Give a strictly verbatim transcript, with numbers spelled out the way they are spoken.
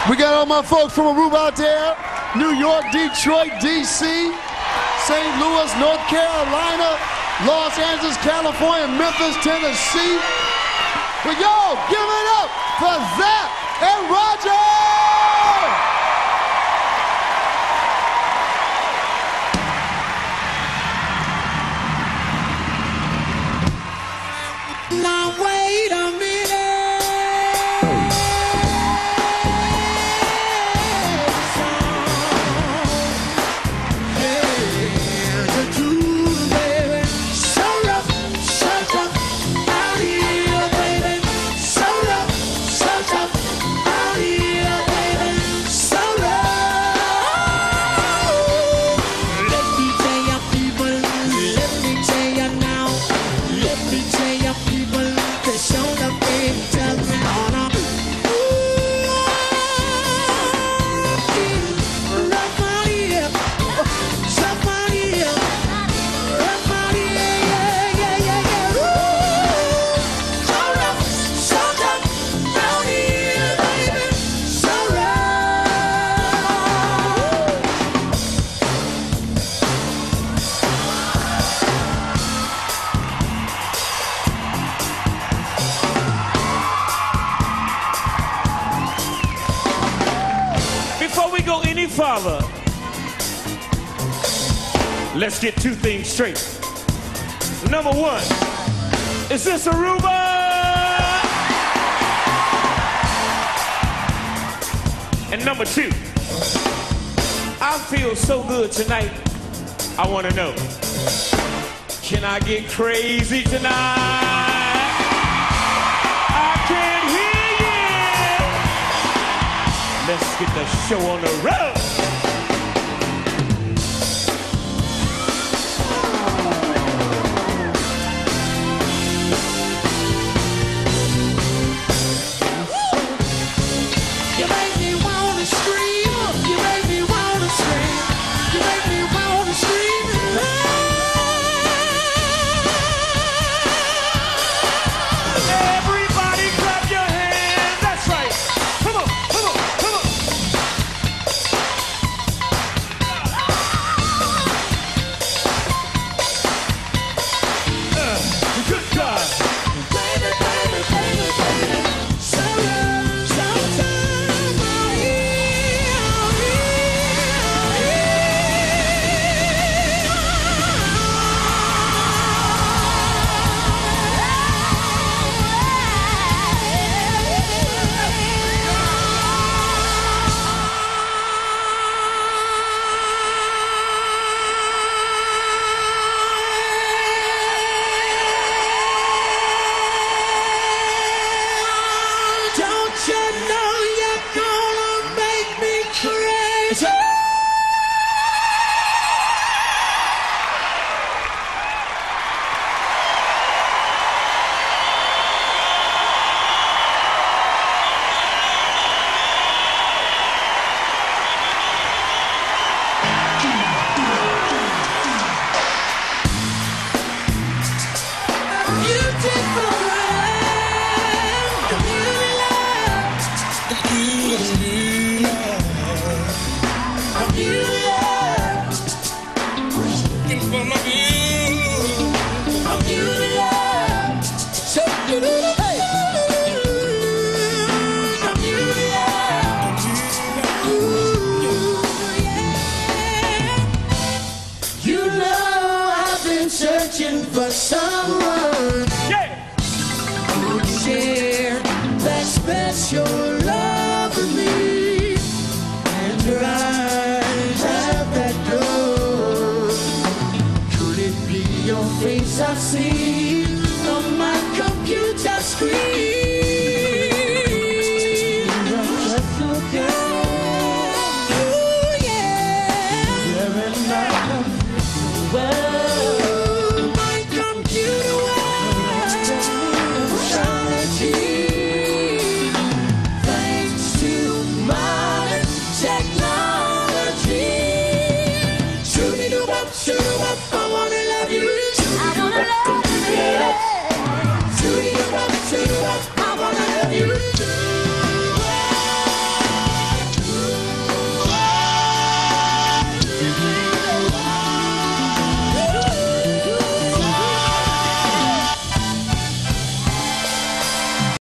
We got all my folks from Aruba out there, New York, Detroit, D C, Saint Louis, North Carolina, Los Angeles, California, Memphis, Tennessee. But yo, give it up for Zapp and Roger! Now wait a minute. Before we go any farther, let's get two things straight. Number one, is this Aruba? And number two, I feel so good tonight, I want to know, can I get crazy tonight? I can't hear you. Let's get the show on the road. You make me wanna scream. You make me wanna scream. You make me wanna scream. Everybody clap your hands. That's right. Come on, come on, come on. Uh, good God. Baby, baby, baby, baby. Summer, summertime, out here, out Don't you know you're gonna make me crazy? Beautiful land, community love, community love, community love, community love. So do do hey, community love. Ooh, yeah. You know I've been searching for someone Yeah. who'd share that special love with me, and your eyes have that glow. Could it be your face I see on my computer screen?